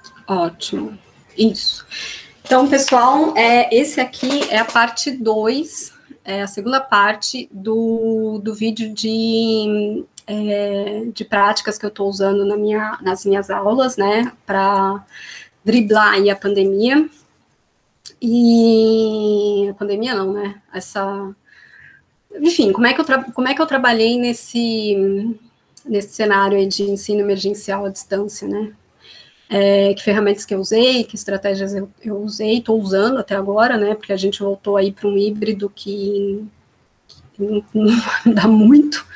Ótimo. Isso. Então, pessoal, esse aqui é a parte 2, a segunda parte do vídeo de práticas que eu estou usando nas minhas aulas, né, para driblar aí a pandemia. E a pandemia não, né? Enfim, como é que eu trabalhei nesse cenário aí de ensino emergencial à distância, né? Que ferramentas que eu usei, que estratégias eu usei, estou usando até agora, né? Porque a gente voltou aí para um híbrido que não dá muito.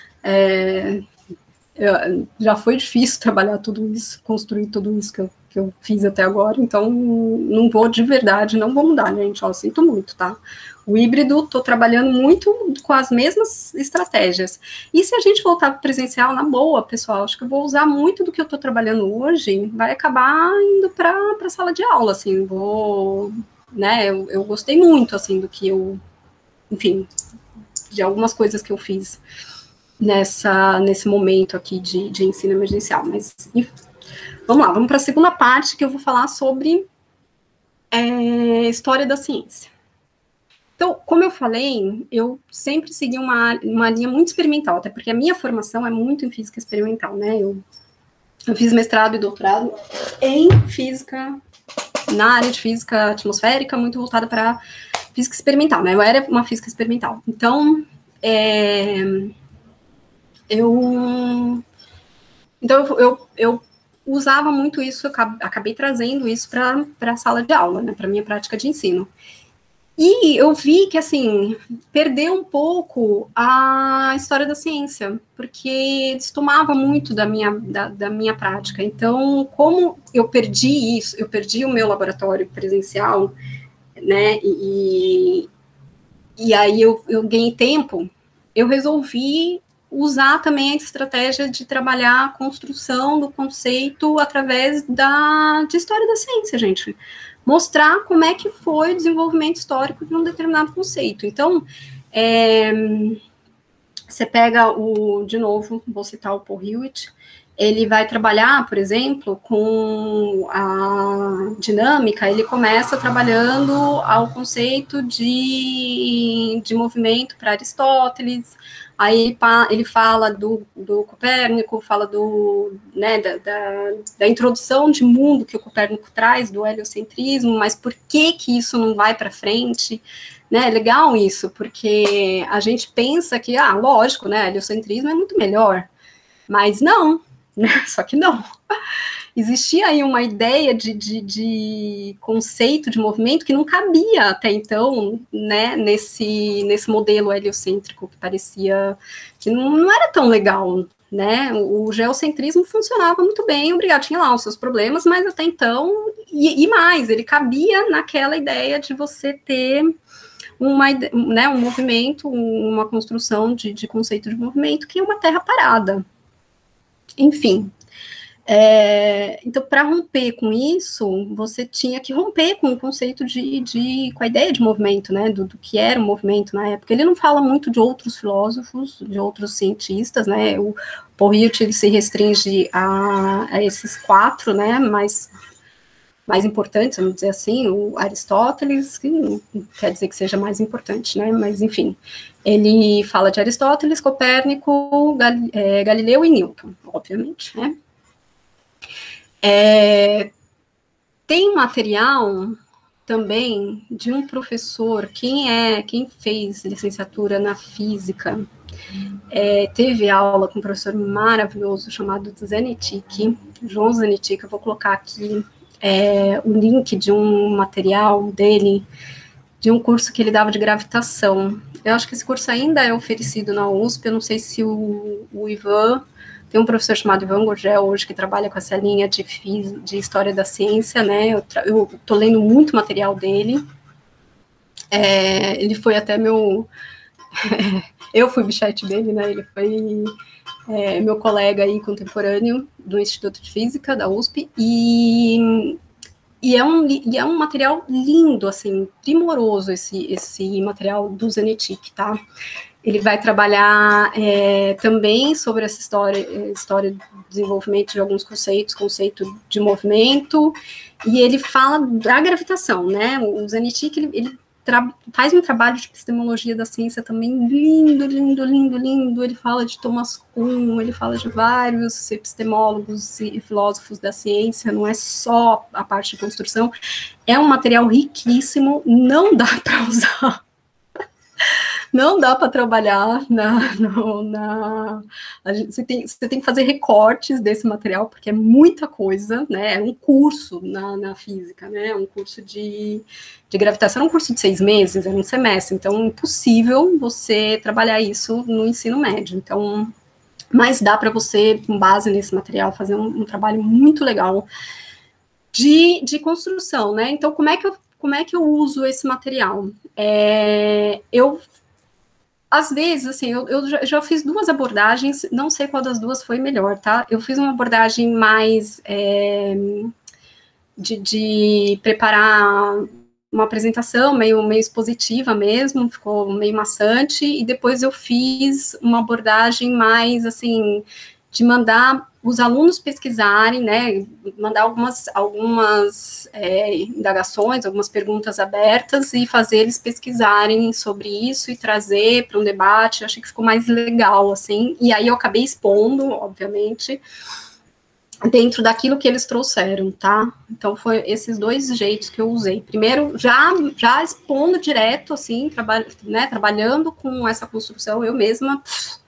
Já foi difícil trabalhar tudo isso, construir tudo isso que eu fiz até agora, então não vou de verdade, não vou mudar, gente, ó, sinto muito, tá? O híbrido, tô trabalhando muito com as mesmas estratégias. E se a gente voltar para presencial, na boa, pessoal, acho que eu vou usar muito do que eu tô trabalhando hoje, vai acabar indo para a sala de aula, assim, né, eu gostei muito, assim, do que enfim, de algumas coisas que eu fiz nesse momento aqui de ensino emergencial. Mas vamos lá, vamos para a segunda parte, que eu vou falar sobre história da ciência. Então, como eu falei, eu sempre segui uma linha muito experimental, até porque a minha formação é muito em física experimental, né? Eu fiz mestrado e doutorado em física, na área de física atmosférica, muito voltada para física experimental, né? Eu era uma física experimental. Então, eu usava muito isso, eu acabei trazendo isso para a sala de aula, né, para a minha prática de ensino. E eu vi que, assim, perdeu um pouco a história da ciência, porque destomava muito da minha prática. Então, como eu perdi isso, eu perdi o meu laboratório presencial, né, e aí eu ganhei tempo, eu resolvi usar também a estratégia de trabalhar a construção do conceito através de história da ciência, gente. Mostrar como é que foi o desenvolvimento histórico de um determinado conceito. Então, você pega de novo, vou citar o Paul Hewitt, ele vai trabalhar, por exemplo, com a dinâmica, ele começa trabalhando ao conceito de movimento para Aristóteles, aí ele fala do Copérnico, fala né, da introdução de mundo que o Copérnico traz, do heliocentrismo, mas por que isso não vai para frente? Né, é legal isso, porque a gente pensa que, lógico, né, heliocentrismo é muito melhor, mas não, né, só que não. Existia aí uma ideia de conceito de movimento que não cabia até então, né, nesse modelo heliocêntrico que parecia que não era tão legal, né, o geocentrismo funcionava muito bem, obrigado, tinha lá os seus problemas, mas até então, e mais, ele cabia naquela ideia de você ter um movimento, uma construção de conceito de movimento que é uma terra parada. Enfim, então, para romper com isso, você tinha que romper com o conceito com a ideia de movimento, né, do que era o movimento na época. Ele não fala muito de outros filósofos, de outros cientistas, né, o Paul Hewitt, ele se restringe a esses 4, né, mais importantes, vamos dizer assim, o Aristóteles, que não quer dizer que seja mais importante, né, mas enfim, ele fala de Aristóteles, Copérnico, Galileu e Newton, obviamente, né. Tem um material também de um professor, quem fez licenciatura na física, teve aula com um professor maravilhoso chamado Zanetic, João Zanetic, eu vou colocar aqui o link de um material dele, de um curso que ele dava de gravitação. Eu acho que esse curso ainda é oferecido na USP, eu não sei se o Ivan, tem um professor chamado Ivan Gurgel hoje que trabalha com essa linha de história da ciência, né, eu tô lendo muito material dele, ele foi até meu, eu fui bichete dele, né, ele foi meu colega aí contemporâneo do Instituto de Física da USP, e é um material lindo, assim, primoroso esse material do Zanetic, tá? Ele vai trabalhar também sobre essa história do desenvolvimento de alguns conceitos, conceito de movimento, e ele fala da gravitação, né? O Zanetti, ele faz um trabalho de epistemologia da ciência também lindo, lindo, lindo, lindo. Ele fala de Thomas Kuhn, ele fala de vários epistemólogos e filósofos da ciência, não é só a parte de construção, é um material riquíssimo, não dá para usar. Não dá para trabalhar você tem que fazer recortes desse material, porque é muita coisa, né? É um curso na física, né? Um curso de gravitação, é um curso de 6 meses, é um semestre, então é impossível você trabalhar isso no ensino médio. Então, mas dá para você, com base nesse material, fazer um trabalho muito legal de construção, né? Então, como é que eu uso esse material? Às vezes, assim, eu já fiz 2 abordagens, não sei qual das 2 foi melhor, tá? Eu fiz uma abordagem mais de preparar uma apresentação meio expositiva mesmo, ficou meio maçante, e depois eu fiz uma abordagem mais, assim, de mandar os alunos pesquisarem, né, mandar algumas indagações, algumas perguntas abertas e fazer eles pesquisarem sobre isso e trazer para um debate. Eu achei que ficou mais legal, assim, e aí eu acabei expondo, obviamente, dentro daquilo que eles trouxeram, tá? Então, foi esses 2 jeitos que eu usei. Primeiro, já expondo direto, assim, trabalhando com essa construção, eu mesma...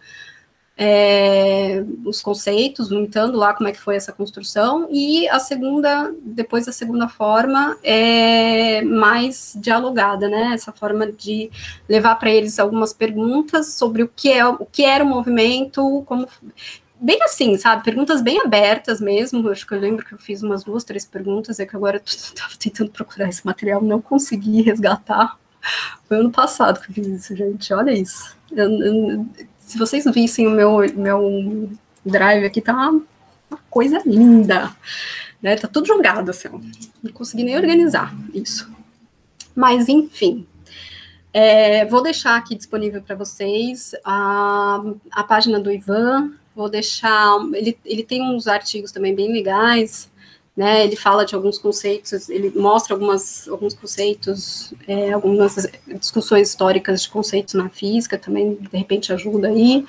os conceitos, montando lá como é que foi essa construção, e depois a segunda forma é mais dialogada, né, essa forma de levar para eles algumas perguntas sobre o que era o movimento, como, bem assim, sabe, perguntas bem abertas mesmo. Acho que eu lembro que eu fiz umas 2, 3 perguntas, que agora eu estava tentando procurar esse material, não consegui resgatar. Foi ano passado que eu fiz isso, gente, olha isso. Se vocês vissem o meu drive aqui, tá uma coisa linda, né? Tá tudo jogado, assim, não consegui nem organizar isso. Mas, enfim, vou deixar aqui disponível para vocês a página do Ivan, vou deixar, ele tem uns artigos também bem legais, né? Ele fala de alguns conceitos, ele mostra alguns conceitos, algumas discussões históricas de conceitos na física, também, de repente, ajuda aí.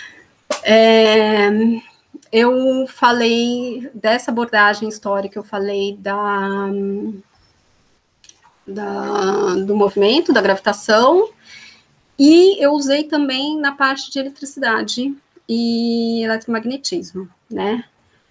Eu falei dessa abordagem histórica, eu falei do movimento, da gravitação, e eu usei também na parte de eletricidade e eletromagnetismo, né?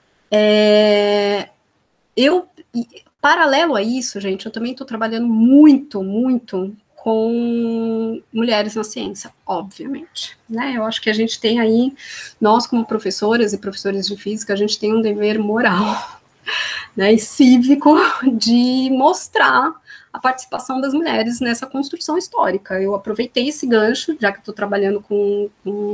Paralelo a isso, gente, eu também estou trabalhando muito, muito com mulheres na ciência, obviamente, né? Eu acho que a gente tem aí, nós como professoras e professores de física, a gente tem um dever moral, né, e cívico de mostrar a participação das mulheres nessa construção histórica. Eu aproveitei esse gancho, já que estou trabalhando com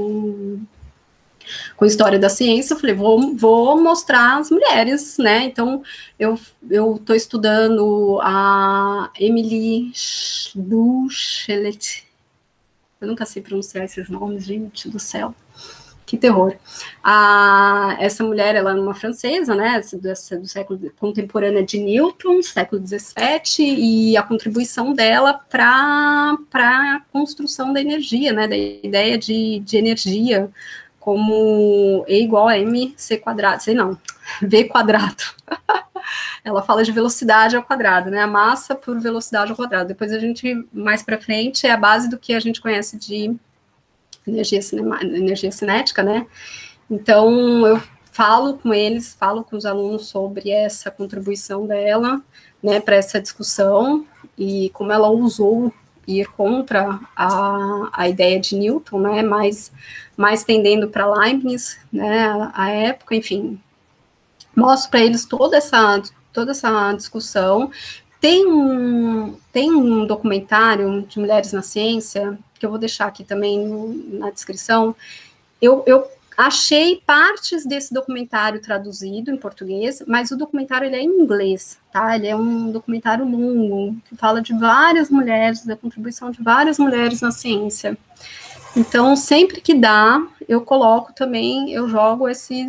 história da ciência, eu falei, vou mostrar as mulheres, né? Então, eu estou estudando a Emily Duchelet, eu nunca sei pronunciar esses nomes, gente do céu, que terror. Essa mulher, ela é uma francesa, né, do século contemporânea de Newton, século XVII, e a contribuição dela para a construção da energia, né, da ideia de energia, como E igual a mc quadrado, sei não, v quadrado. Ela fala de velocidade ao quadrado, né, a massa por velocidade ao quadrado. Depois a gente, mais para frente, é a base do que a gente conhece de energia cinética, né, então eu falo com eles, falo com os alunos sobre essa contribuição dela, né, para essa discussão, e como ela usou ir contra a ideia de Newton, né, mais tendendo para Leibniz, né, a época, enfim, mostro para eles toda essa discussão. Tem um documentário de mulheres na ciência, que eu vou deixar aqui também na descrição, eu achei partes desse documentário traduzido em português, mas o documentário ele é em inglês, tá? Ele é um documentário longo, que fala de várias mulheres, da contribuição de várias mulheres na ciência. Então, sempre que dá, eu coloco também, eu jogo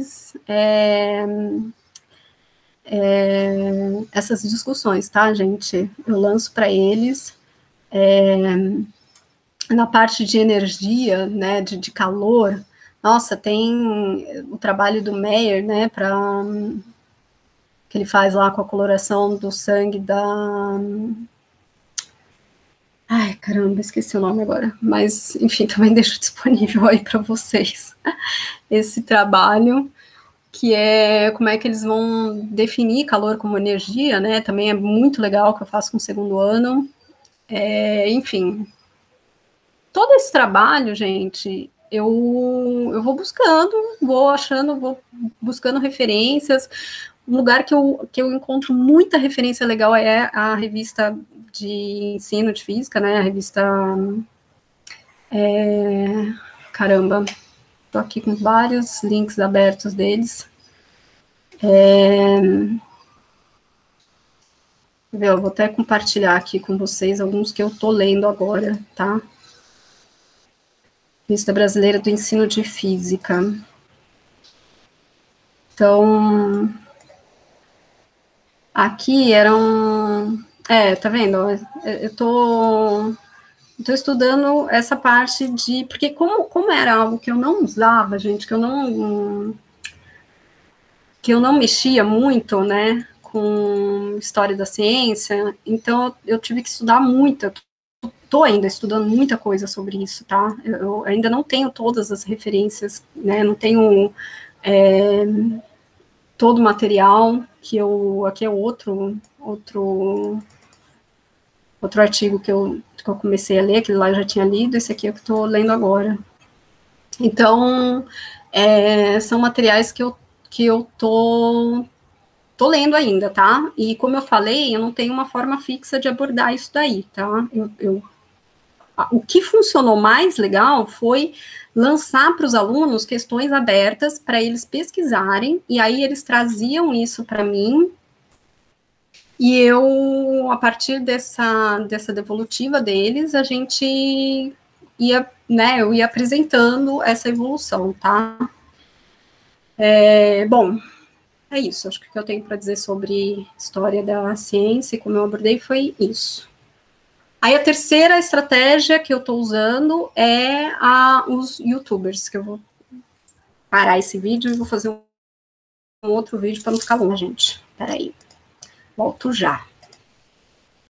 essas discussões, tá, gente? Eu lanço para eles. Na parte de energia, né, de calor, nossa, tem o trabalho do Meyer, né, que ele faz lá com a coloração do sangue da... Ai, caramba, esqueci o nome agora. Mas, enfim, também deixo disponível aí para vocês esse trabalho, que é como é que eles vão definir calor como energia, né? Também é muito legal, que eu faço com o segundo ano. Enfim, todo esse trabalho, gente, eu vou buscando, vou achando, vou buscando referências. Um lugar que eu encontro muita referência legal é a revista de ensino de física, né? A revista. Caramba, tô aqui com vários links abertos deles. Eu vou até compartilhar aqui com vocês alguns que eu tô lendo agora, tá? Revista Brasileira do Ensino de Física. Então, aqui eram... tá vendo? Eu tô estudando essa parte de... Porque como era algo que eu não usava, gente, que eu não mexia muito, né, com história da ciência, então eu tive que estudar muito. Estou ainda estudando muita coisa sobre isso, tá? Eu ainda não tenho todas as referências, né, não tenho todo o material, aqui é outro artigo que eu comecei a ler, aquele lá eu já tinha lido, esse aqui é o que estou lendo agora. Então, são materiais que eu tô lendo ainda, tá? E como eu falei, eu não tenho uma forma fixa de abordar isso daí, tá? O que funcionou mais legal foi lançar para os alunos questões abertas para eles pesquisarem, e aí eles traziam isso para mim, e eu, a partir dessa devolutiva deles, a gente ia, né, eu ia apresentando essa evolução, tá? Bom, é isso, acho que o que eu tenho para dizer sobre história da ciência e como eu abordei foi isso. Aí a terceira estratégia que eu estou usando é os youtubers, que eu vou parar esse vídeo e vou fazer um outro vídeo para não ficar longe, gente. Peraí, volto já.